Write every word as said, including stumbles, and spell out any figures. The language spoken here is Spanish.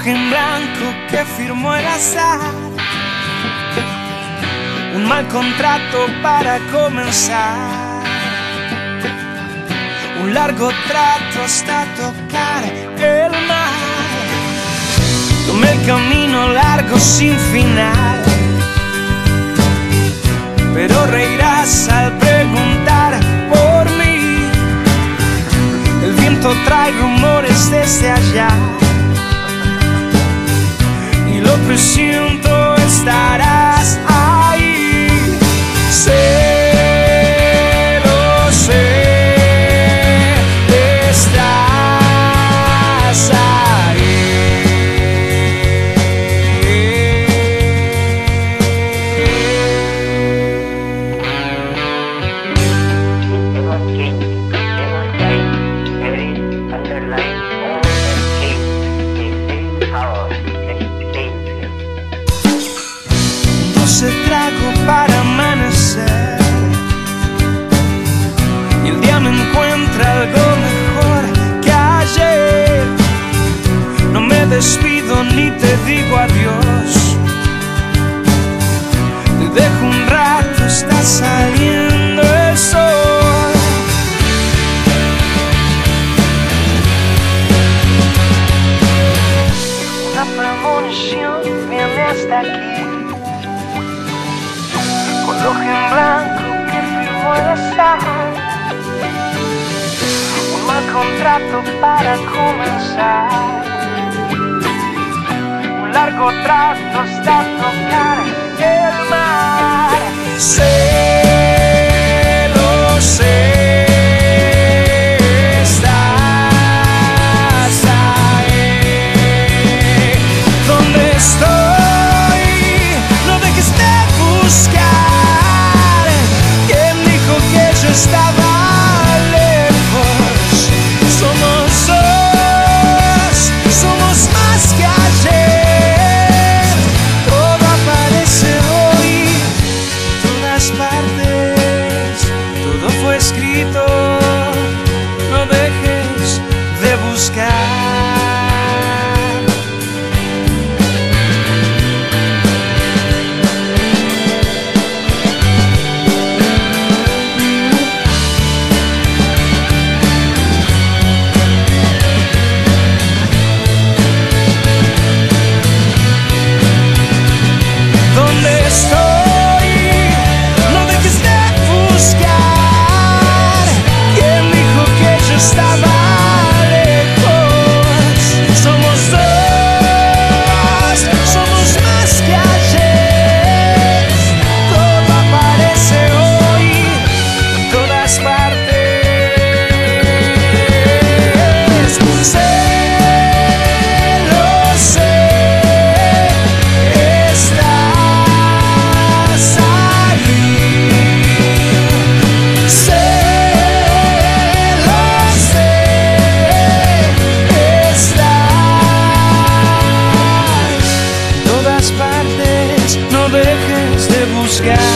hoja en blanco que firmó el azar, un mal contrato para comenzar, un largo trato hasta tocar el mar. Tomé el camino largo sin final, pero reirás al preguntar por mí. El viento trae rumores desde allá, y lo presiento, estarás ahí. Sé, lo sé, estás ahí. Doce tragos para amanecer, y el día me encuentra algo mejor que ayer. No me despido ni te digo adiós, te dejo un rato, está saliendo el sol. Una premonición viene hasta aquí, con hoja en blanco que firmó el azar, un mal contrato para comenzar, un largo trato hasta tocar el mar. Sé, lo sé, estás ahí. ¿Dónde estoy? No dejes de buscar. ¿Quién dijo que yo estaba lejos? Somos dos, somos más que ayer. Todo aparece hoy, todas partes, todo fue escrito. No dejes de buscar. ¿Dónde estoy? No dejes de buscar. ¿Quién dijo que yo estaba lejos? Somos dos, somos más que ayer. Todo aparece hoy, en todas partes. Sé, lo sé, estás ahí. Sé, lo sé, estás en todas partes. No dejes de buscar.